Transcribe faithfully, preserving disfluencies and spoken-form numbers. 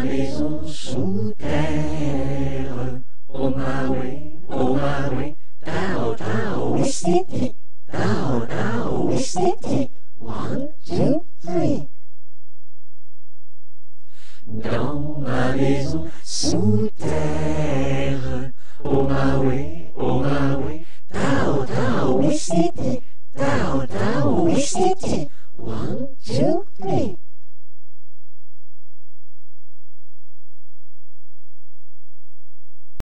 maison sous terre. Oh my way, oh my way, tao tao wistiti, tao tao wistiti. One, two, three. Dans ma maison sous terre. Oh my way, oh my way, tao tao wistiti, tao tao wistiti.